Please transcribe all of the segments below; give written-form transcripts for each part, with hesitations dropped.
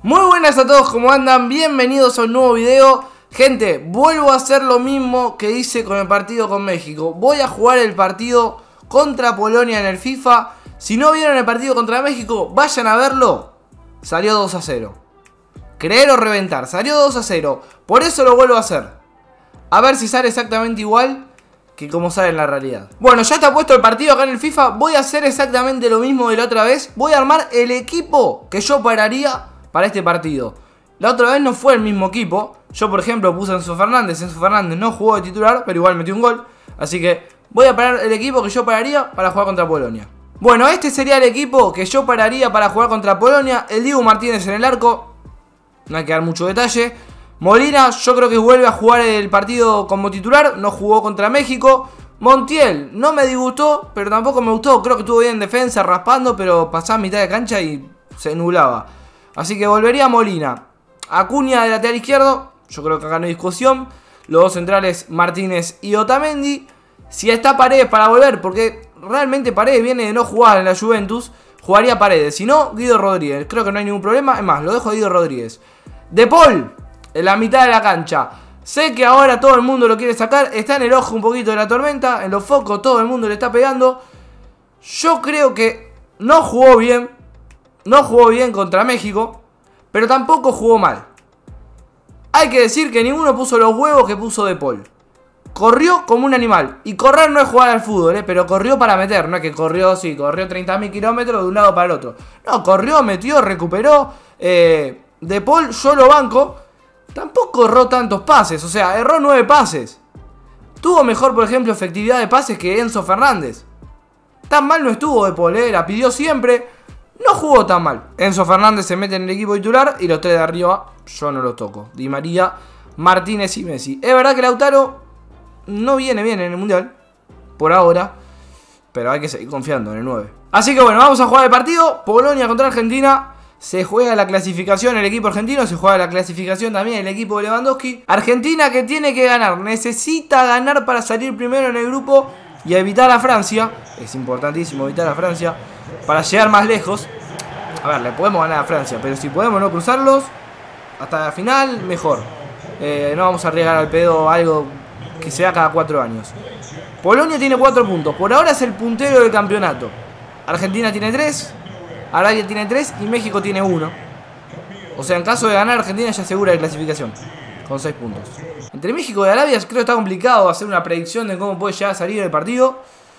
Muy buenas a todos, ¿cómo andan? Bienvenidos a un nuevo video. Gente, vuelvo a hacer lo mismo que hice con el partido con México. Voy a jugar el partido contra Polonia en el FIFA. Si no vieron el partido contra México, vayan a verlo. Salió 2-0. Creer o reventar, salió 2-0. Por eso lo vuelvo a hacer. A ver si sale exactamente igual que como sale en la realidad. Bueno, ya está puesto el partido acá en el FIFA. Voy a hacer exactamente lo mismo de la otra vez. Voy a armar el equipo que yo pararía para este partido. La otra vez no fue el mismo equipo. Yo, por ejemplo, puse a Enzo Fernández. Enzo Fernández no jugó de titular, pero igual metió un gol. Así que voy a parar el equipo que yo pararía para jugar contra Polonia. Bueno, este sería el equipo que yo pararía para jugar contra Polonia. El Dibu Martínez en el arco. No hay que dar mucho detalle. Molina, yo creo que vuelve a jugar el partido como titular. No jugó contra México. Montiel, no me disgustó, pero tampoco me gustó. Creo que estuvo bien en defensa, raspando, pero pasaba a mitad de cancha y se nublaba. Así que volvería Molina. Acuña de lateral izquierdo. Yo creo que acá no hay discusión. Los dos centrales, Martínez y Otamendi. Si está Paredes para volver, porque realmente Paredes viene de no jugar en la Juventus, jugaría Paredes. Si no, Guido Rodríguez. Creo que no hay ningún problema. Es más, lo dejo a Guido Rodríguez. De Paul, en la mitad de la cancha. Sé que ahora todo el mundo lo quiere sacar. Está en el ojo un poquito de la tormenta. En los focos todo el mundo le está pegando. Yo creo que no jugó bien. No jugó bien contra México, pero tampoco jugó mal. Hay que decir que ninguno puso los huevos que puso De Paul. Corrió como un animal. Y correr no es jugar al fútbol, pero corrió para meter. No es que corrió, sí, corrió 30.000 kilómetros de un lado para el otro. No, corrió, metió, recuperó. De Paul, yo lo banco. Tampoco erró tantos pases, o sea, erró 9 pases. Tuvo mejor, por ejemplo, efectividad de pases que Enzo Fernández. Tan mal no estuvo De Paul, la pidió siempre. No jugó tan mal. Enzo Fernández se mete en el equipo titular y los tres de arriba yo no los toco. Di María, Martínez y Messi. Es verdad que Lautaro no viene bien en el Mundial, por ahora, pero hay que seguir confiando en el 9. Así que bueno, vamos a jugar el partido. Polonia contra Argentina. Se juega la clasificación el equipo argentino, se juega la clasificación también el equipo de Lewandowski. Argentina que tiene que ganar, necesita ganar para salir primero en el grupo y evitar a Francia. Es importantísimo evitar a Francia para llegar más lejos. A ver, le podemos ganar a Francia, pero si podemos no cruzarlos hasta la final, mejor. No vamos a arriesgar al pedo algo que sea cada 4 años. Polonia tiene 4 puntos, por ahora es el puntero del campeonato. Argentina tiene 3, Arabia tiene 3 y México tiene 1. O sea, en caso de ganar, Argentina ya asegura la clasificación con 6 puntos. Entre México y Arabia creo que está complicado hacer una predicción de cómo puede llegar a salir el partido.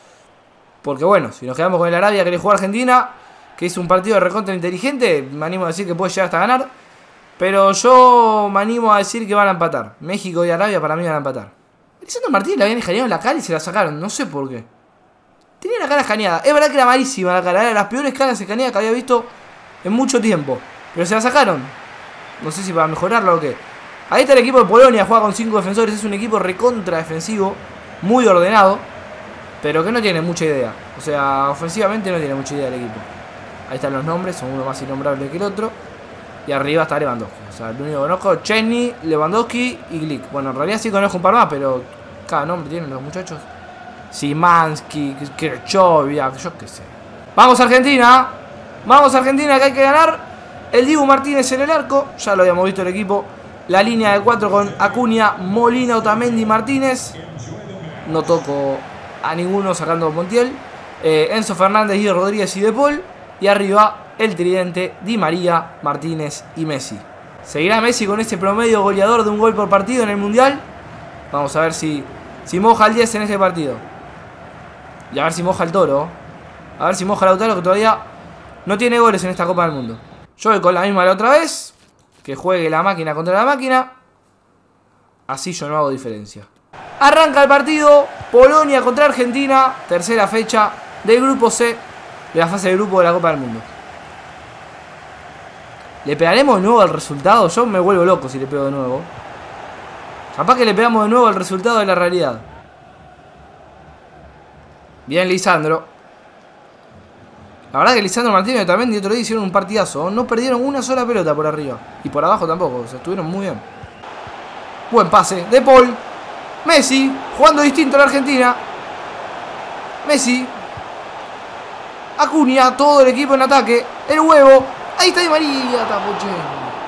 Porque bueno, si nos quedamos con el Arabia que le jugó a Argentina, que es un partido de recontra inteligente, me animo a decir que puede llegar hasta ganar. Pero yo me animo a decir que van a empatar. México y Arabia para mí van a empatar. Lisandro Martínez la habían escaneado en la cara y se la sacaron, no sé por qué. Tenía la cara escaneada, es verdad que era malísima la cara, era de las peores caras escaneadas que había visto en mucho tiempo. Pero se la sacaron. No sé si para mejorarla o qué. Ahí está el equipo de Polonia, juega con 5 defensores, es un equipo recontra defensivo, muy ordenado, pero que no tiene mucha idea. O sea, ofensivamente no tiene mucha idea el equipo. Ahí están los nombres, son uno más innombrable que el otro. Y arriba está Lewandowski. O sea, el único que conozco, Chesney, Lewandowski y Glick. Bueno, en realidad sí conozco un par más, pero cada nombre tienen los muchachos. Simansky, Kirchovia, yo qué sé. Vamos a Argentina. Vamos a Argentina, que hay que ganar. El Dibu Martínez en el arco. Ya lo habíamos visto el equipo. La línea de 4 con Acuña, Molina, Otamendi, Martínez. No toco a ninguno sacando Montiel. Enzo Fernández, Guido Rodríguez y De Paul. Y arriba el tridente Di María, Martínez y Messi. ¿Seguirá Messi con este promedio goleador de un gol por partido en el Mundial? Vamos a ver si moja el 10 en este partido. Y a ver si moja el Toro. A ver si moja Lautaro, que todavía no tiene goles en esta Copa del Mundo. Yo voy con la misma de la otra vez. Que juegue la máquina contra la máquina. Así yo no hago diferencia. Arranca el partido. Polonia contra Argentina. Tercera fecha del grupo C de la fase de grupo de la Copa del Mundo. ¿Le pegaremos de nuevo al resultado? Yo me vuelvo loco si le pego de nuevo. Capaz que le pegamos de nuevo al resultado de la realidad. Bien Lisandro. La verdad que Lisandro Martínez también de otro día hicieron un partidazo. No perdieron una sola pelota por arriba. Y por abajo tampoco. O sea, estuvieron muy bien. Buen pase. De Paul. Messi. Jugando distinto a la Argentina. Messi. Acuña. Todo el equipo en ataque. El huevo. Ahí está Di María. Tapoche.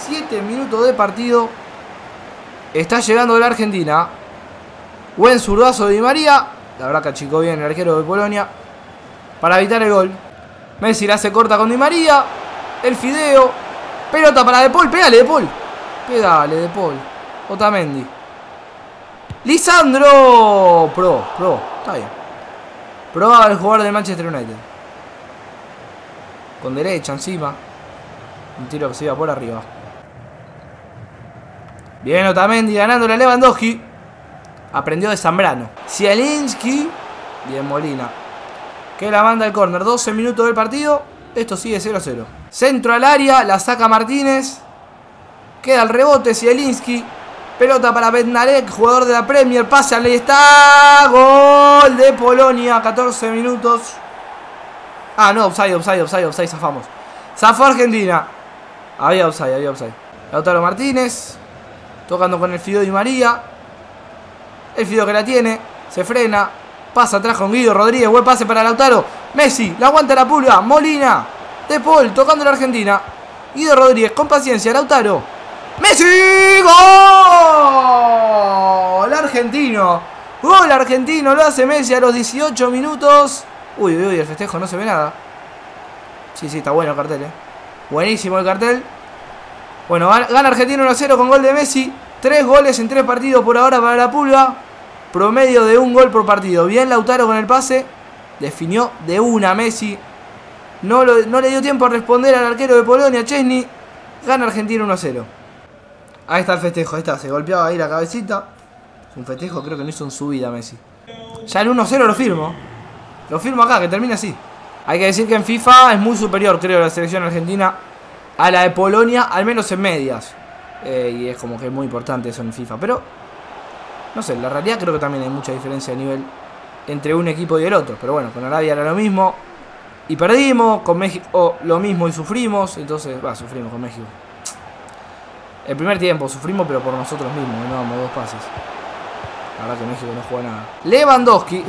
17 minutos de partido. Está llegando la Argentina. Buen zurdazo de Di María. La verdad que achicó bien el arquero de Polonia para evitar el gol. Messi la hace corta con Di María. El fideo. Pelota para De Paul. Pégale, De Paul. Pégale, De Paul. Otamendi. Lisandro. Pro. Está bien. Probaba el jugador del Manchester United. Con derecha encima. Un tiro que se iba por arriba. Bien Otamendi ganándole a Lewandowski. Aprendió de Zambrano. Zielinski. Bien Molina. Que la manda el córner. 12 minutos del partido. Esto sigue 0-0. Centro al área. La saca Martínez. Queda el rebote Zielinski. Pelota para Bednarek, jugador de la Premier. Pase, ahí está. Gol de Polonia. 14 minutos. Ah, no, offside. Zafamos. Zafó Argentina. Había offside. Lautaro Martínez. Tocando con el Fideo Di María. El Fideo que la tiene. Se frena. Pasa atrás con Guido Rodríguez. Buen pase para Lautaro. Messi. La aguanta la pulga. Molina. De Paul. Tocando la Argentina. Guido Rodríguez. Con paciencia. Lautaro. Messi. Gol argentino. Gol argentino. Lo hace Messi a los 18 minutos. Uy, el festejo. No se ve nada. Sí, está bueno el cartel, Buenísimo el cartel. Bueno, gana Argentina 1-0 con gol de Messi. 3 goles en 3 partidos por ahora para la pulga. Promedio de 1 gol por partido. Bien Lautaro con el pase. Definió de una Messi. No le dio tiempo a responder al arquero de Polonia, Chesney. Gana Argentina 1-0. Ahí está el festejo, ahí está. Se golpeaba ahí la cabecita. Es un festejo, creo que no hizo en su vida Messi. Ya el 1-0 lo firmo. Lo firmo acá, que termine así. Hay que decir que en FIFA es muy superior, creo, la selección argentina a la de Polonia, al menos en medias. Y es como que es muy importante eso en FIFA. Pero, no sé, la realidad creo que también hay mucha diferencia de nivel entre un equipo y el otro. Pero bueno, con Arabia era lo mismo y perdimos. Con México lo mismo y sufrimos. Entonces, sufrimos con México. El primer tiempo sufrimos, pero por nosotros mismos. No damos 2 pases. La verdad que México no juega nada. Lewandowski,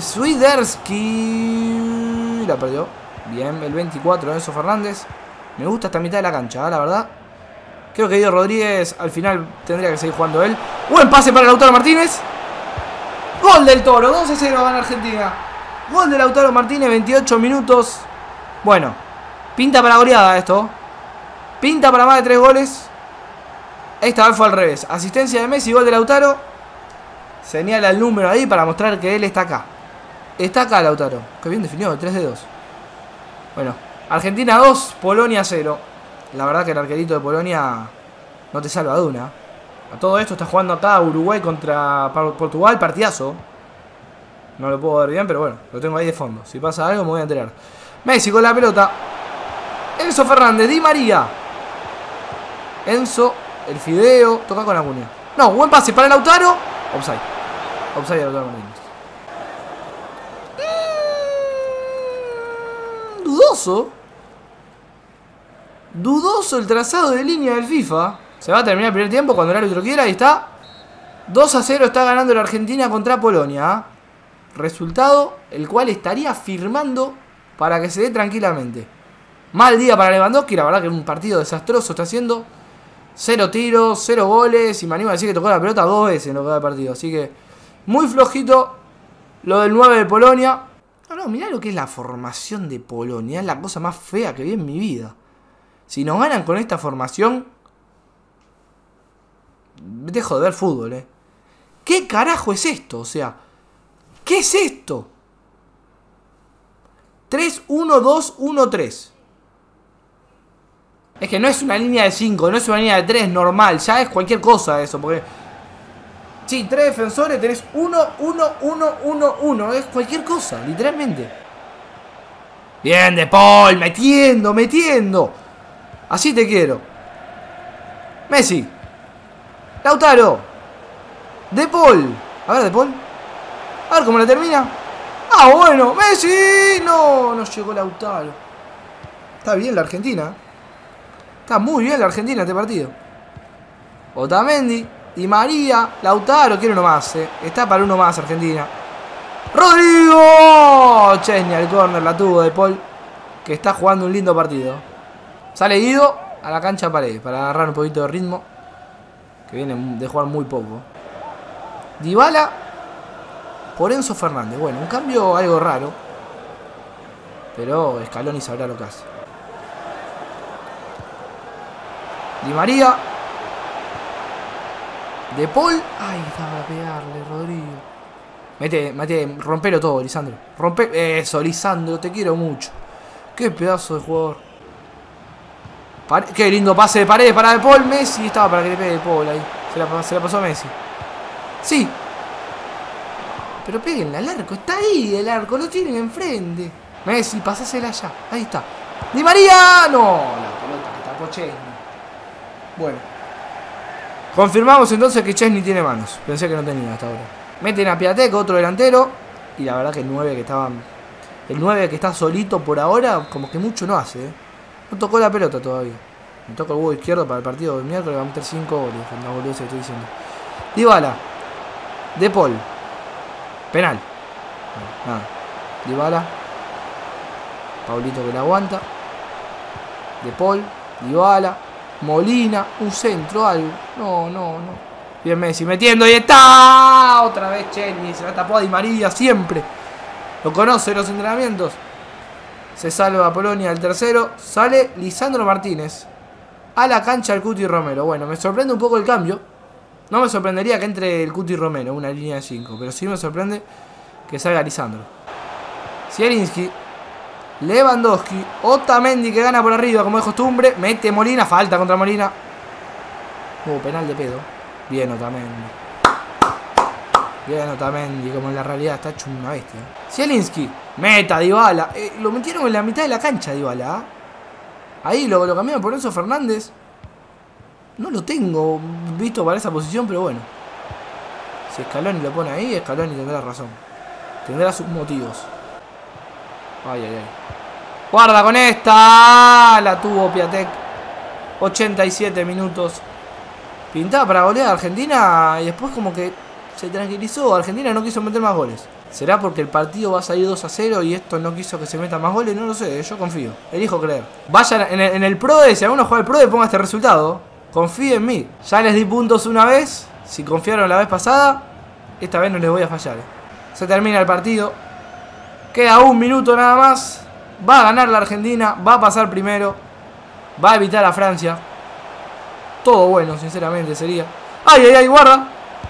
Swiderski. La perdió. Bien, el 24 de Enzo Fernández. Me gusta esta mitad de la cancha, la verdad. Creo que Guido Rodríguez al final tendría que seguir jugando él. Buen pase para Lautaro Martínez. Gol del Toro, 2-0 gana Argentina. Gol de Lautaro Martínez, 28 minutos. Bueno, pinta para goleada esto. Pinta para más de 3 goles. Esta vez fue al revés. Asistencia de Messi, gol de Lautaro. Señala el número ahí para mostrar que él está acá. Está acá Lautaro. Qué bien definido, 3 de 2. Bueno, Argentina 2, Polonia 0. La verdad que el arquerito de Polonia no te salva de una. A todo esto está jugando acá Uruguay contra Portugal, partidazo. No lo puedo ver bien, pero bueno, lo tengo ahí de fondo. Si pasa algo me voy a enterar. Messi con la pelota. Enzo Fernández, Di María. Enzo, el Fideo, toca con Acuña. No, buen pase para Lautaro. Offside. Offside de Lautaro Martínez. Dudoso el trazado de línea del FIFA. Se va a terminar el primer tiempo cuando el árbitro quiera. Ahí está. 2-0 está ganando la Argentina contra Polonia. Resultado el cual estaría firmando para que se dé tranquilamente. Mal día para Lewandowski. La verdad que un partido desastroso está haciendo. 0 tiros, 0 goles. Y me animo a decir que tocó la pelota 2 veces en lo que va de partido. Así que muy flojito lo del 9 de Polonia. No, mirá lo que es la formación de Polonia. Es la cosa más fea que vi en mi vida. Si nos ganan con esta formación, dejo de ver fútbol, ¿Qué carajo es esto? O sea, ¿qué es esto? 3-1-2-1-3. Es que no es una línea de 5, no es una línea de 3 normal. Ya es cualquier cosa eso, porque... Sí, 3 defensores, tenés 1-1-1-1-1. Es cualquier cosa, literalmente. Bien, De Paul, metiendo. Así te quiero. Messi. Lautaro. De Paul. A ver, De Paul. A ver cómo la termina. Ah, bueno, Messi. No llegó Lautaro. Está bien la Argentina. Está muy bien la Argentina este partido. Otamendi. Di María, Lautaro, quiere uno más, Está para uno más Argentina. ¡Rodrigo! Chesney al córner, la tuvo De Paul, que está jugando un lindo partido. Sale Guido. a la cancha Paredes para agarrar un poquito de ritmo. Que viene de jugar muy poco. Dybala por Enzo Fernández. Bueno, un cambio algo raro. Pero Scaloni sabrá lo que hace. Di María. De Paul. Ay, estaba a pegarle, Rodrigo. Mete, rompelo todo, Lisandro. Eso, Lisandro, te quiero mucho. Qué pedazo de jugador. Qué lindo pase de Paredes para De Paul. Messi estaba para que le pegue De Paul ahí. Se la pasó a Messi. Sí. Pero péguenle al arco. Está ahí el arco. Lo tienen enfrente. Messi, pasásela allá. Ahí está. Di María. No. La pelota que tapó Chesney. Bueno. Confirmamos entonces que Chesney tiene manos. Pensé que no tenía hasta ahora. Meten a Piatek, otro delantero. Y la verdad que el 9 que estaba... El 9 que está solito por ahora, como que mucho no hace, ¿eh? No tocó la pelota todavía. Me toca el huevo izquierdo para el partido del miércoles. Va a meter 5 goles. No, boludo, se estoy diciendo. Dybala. De Paul. Penal. Bueno, nada. Dybala. Paulito que la aguanta. De Paul. Dybala. Molina. Un centro, algo. No. Bien Messi metiendo. Y está. Otra vez Chesney. Se la tapó a Di María siempre. Lo conoce los entrenamientos. Se salva Polonia el tercero. Sale Lisandro Martínez a la cancha el Cuti Romero. Bueno, me sorprende un poco el cambio. No me sorprendería que entre el Cuti Romero, una línea de 5. Pero sí me sorprende que salga Lisandro. Zielinski. Lewandowski. Otamendi que gana por arriba como de costumbre. Mete Molina. Falta contra Molina. Penal de pedo. Bien Otamendi. Bien Otamendi, como en la realidad está hecho una bestia. Zielinski, meta Dybala. Lo metieron en la mitad de la cancha Dybala, ¿eh? Ahí lo cambiaron por Enzo Fernández. No lo tengo visto para esa posición, pero bueno. Si Scaloni lo pone ahí, Scaloni tendrá razón. Tendrá sus motivos. Ay. Guarda con esta. La tuvo Piatek. 87 minutos. Pintaba para golear a Argentina y después como que se tranquilizó. Argentina no quiso meter más goles. ¿Será porque el partido va a salir 2-0 y esto no quiso que se metan más goles? No lo sé, yo confío. Elijo creer. Vayan en el PRODE, si alguno juega el PRODE, ponga este resultado. Confíe en mí. Ya les di puntos una vez. Si confiaron la vez pasada, esta vez no les voy a fallar. Se termina el partido. Queda un minuto nada más. Va a ganar la Argentina. Va a pasar primero. Va a evitar a Francia. Todo bueno, sinceramente, sería. ¡Ay, guarda!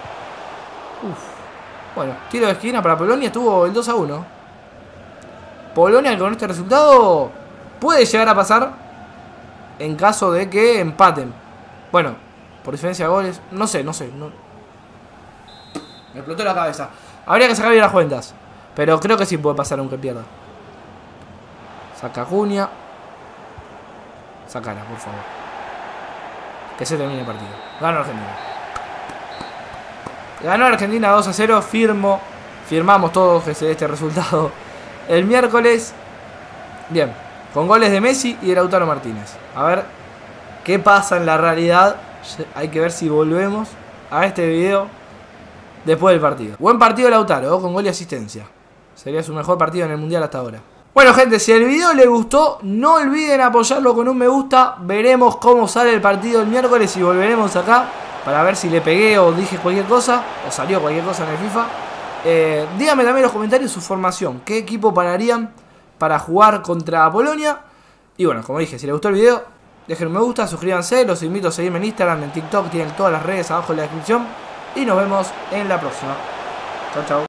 Bueno, tiro de esquina para Polonia. Estuvo el 2-1. Polonia con este resultado puede llegar a pasar en caso de que empaten. Bueno, por diferencia de goles. No sé. Me explotó la cabeza. Habría que sacar bien las cuentas. Pero creo que sí puede pasar aunque pierda. Saca Cunha. Sacala, por favor. Que se termine el partido. Gana Argentina. Ganó Argentina 2-0. Firmamos todos que se dé este resultado el miércoles. Bien. Con goles de Messi y de Lautaro Martínez. A ver qué pasa en la realidad. Hay que ver si volvemos a este video después del partido. Buen partido de Lautaro, con gol y asistencia. Sería su mejor partido en el Mundial hasta ahora. Bueno, gente, si el video les gustó, no olviden apoyarlo con un me gusta. Veremos cómo sale el partido el miércoles y volveremos acá para ver si le pegué o dije cualquier cosa, o salió cualquier cosa en el FIFA. Díganme también en los comentarios su formación. ¿Qué equipo pararían para jugar contra Polonia? Y bueno, como dije, si les gustó el video, dejen un me gusta, suscríbanse. Los invito a seguirme en Instagram, en TikTok. Tienen todas las redes abajo en la descripción. Y nos vemos en la próxima. Chau, chau.